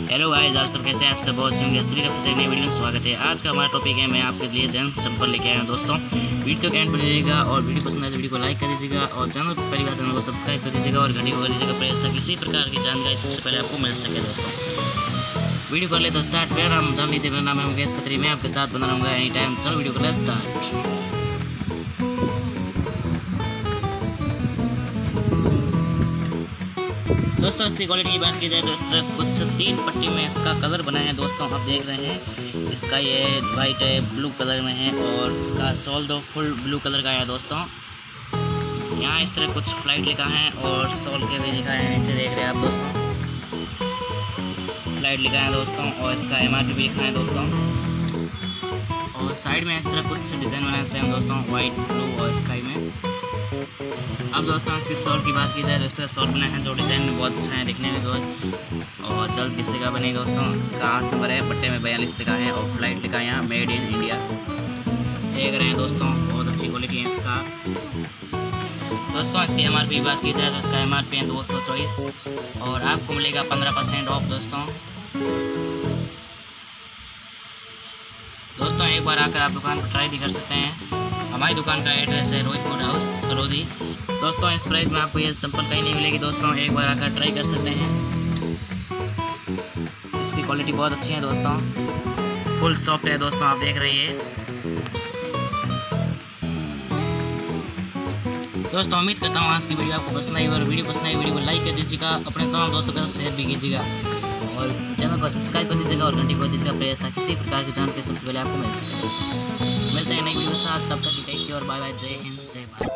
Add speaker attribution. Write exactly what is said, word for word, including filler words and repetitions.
Speaker 1: Hello guys, आप सब कैसे हैं? आप सब बहुत अच्छे होंगे। सभी का फिर से एक नई वीडियो में स्वागत है। आज का हमारा टॉपिक है, मैं आपके लिए जेंट्स चप्पल लेके आया हूँ दोस्तों। वीडियो के एंड पर रहिएगा और वीडियो पसंद आए तो वीडियो को लाइक कर दीजिएगा और चैनल पर पहली बार चैनल को सब्सक्राइब कर दीजिएगा और घंटी को कर दीजिएगा प्रेस, ताकि किसी प्रकार की जानकारी सबसे पहले आपको मिल सके दोस्तों। वीडियो कर ले तो स्टार्ट। मेरा नाम जान लीजिए, मेरा नाम है मुकेश खत्री। मैं आपके साथ बना रहूँगा एनी टाइम। चलो वीडियो कर ले स्टार्ट। दोस्तों इसकी क्वालिटी की बात की जाए तो इस तरह कुछ तीन पट्टी में इसका कलर बना है दोस्तों। आप देख रहे हैं, इसका ये वाइट है, ब्लू कलर में है और इसका सोल दो फुल ब्लू कलर का है दोस्तों। यहाँ इस तरह कुछ फ्लाइट लिखा है और सोल के भी लिखा है, नीचे देख रहे हैं आप दोस्तों, फ्लाइट लिखा है दोस्तों और इसका एम आर पी भी लिखा है दोस्तों। और साइड में इस तरह कुछ डिज़ाइन बना है सेम दोस्तों, वाइट, ब्लू और स्काई में। अब दोस्तों इसकी सोल की बात की जाए तो इसका सोल बना है जो डिज़ाइन में बहुत अच्छा है, दिखने में बहुत, और जल्द किसी का बनेगा दोस्तों। इसका आठ नंबर है, पट्टे में बयालीस लिखा है और फ्लाइट लिखा है यहाँ, मेड इन इंडिया। देख रहे हैं दोस्तों, बहुत अच्छी क्वालिटी है इसका। दोस्तों इसकी एम आर पी की बात की जाए तो इसका एम आर पी है दो सौ चौबीस और आपको मिलेगा पंद्रह परसेंट ऑफ दोस्तों। दोस्तों एक बार आकर आप दुकान पर ट्राई भी कर सकते हैं। हमारी दुकान का एड्रेस है रोहित फूड हाउस करोदी। दोस्तों इस प्राइस में आपको ये चप्पल कहीं नहीं मिलेगी दोस्तों, एक बार आकर ट्राई कर सकते हैं। इसकी क्वालिटी बहुत अच्छी है दोस्तों, फुल सॉफ्ट है दोस्तों, आप देख रहे हैं। दोस्तों उम्मीद करता हूँ आज की वीडियो आपको पसंद आई और वीडियो पसंद आई वीडियो को लाइक कर दीजिएगा, अपने तमाम दोस्तों के साथ शेयर भी कीजिएगा और चैनल को सब्सक्राइब कर दीजिएगा और घंटी को दीजिएगा प्रेस, ताकि किसी प्रकार की जानकारी सबसे पहले आपको मिल सके। मिलते हैं नई वीडियो के साथ, तब तक टेक केयर और बाय बाय। जय हिंद, जय भारत।